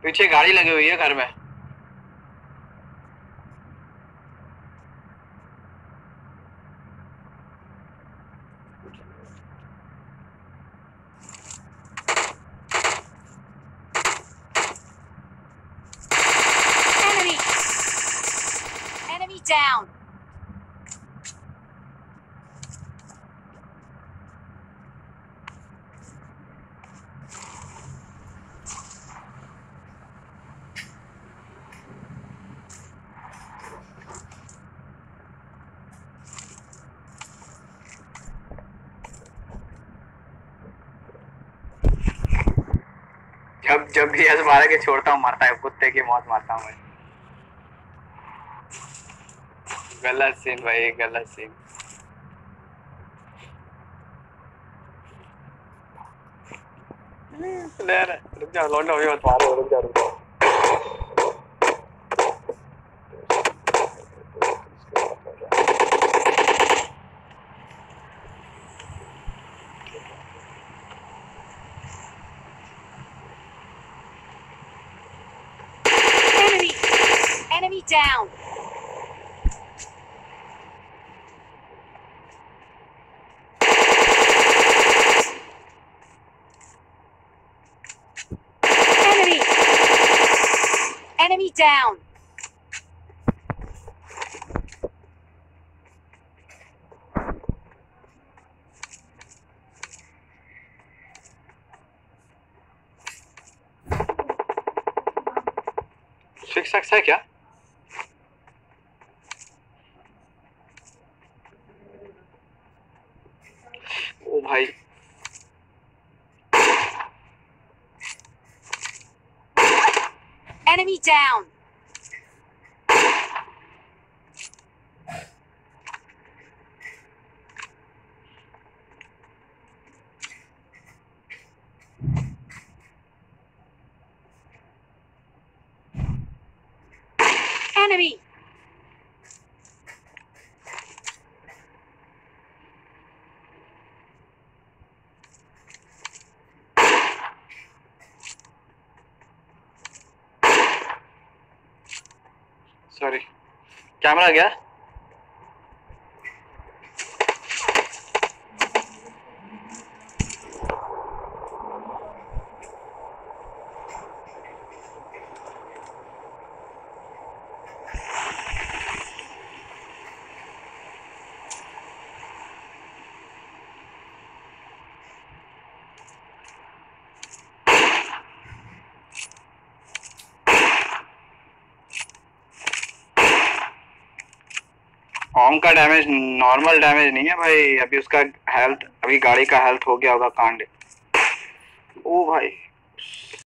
पीछे गाड़ी लगी हुई है घर में। Enemy! Enemy down! जब जब भी ऐसे मारा के छोड़ता हूँ मरता है, कुत्ते की मौत मारता हूँ मैं। गलत सीन भाई, गलत सीन। रुक जाओ लौंडा, अभी मत मारो, रुक जाओ। Enemy! Enemy down! Enemy! Enemy down! Fix है क्या? ओ भाई Enemy down! Enemy! Sorry, camera गया। ओम का डैमेज नॉर्मल डैमेज नहीं है भाई, अभी उसका हेल्थ, अभी गाड़ी का हेल्थ हो गया होगा कांड। ओ भाई